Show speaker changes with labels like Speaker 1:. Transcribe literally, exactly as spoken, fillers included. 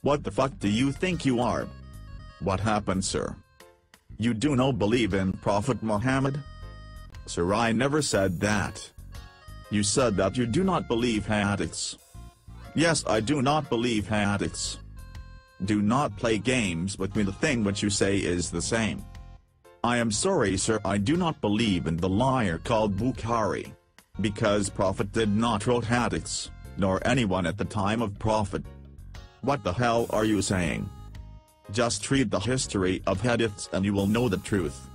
Speaker 1: What the fuck do you think you are? What happened, sir? You do not believe in Prophet Muhammad? Sir, I never said that. You said that you do not believe hadiths. Yes, I do not believe hadiths. Do not play games with me. The thing which you say is the same. I am sorry, sir, I do not believe in the liar called Bukhari. Because Prophet did not wrote hadiths, nor anyone at the time of Prophet. What the hell are you saying? Just read the history of hadiths and you will know the truth.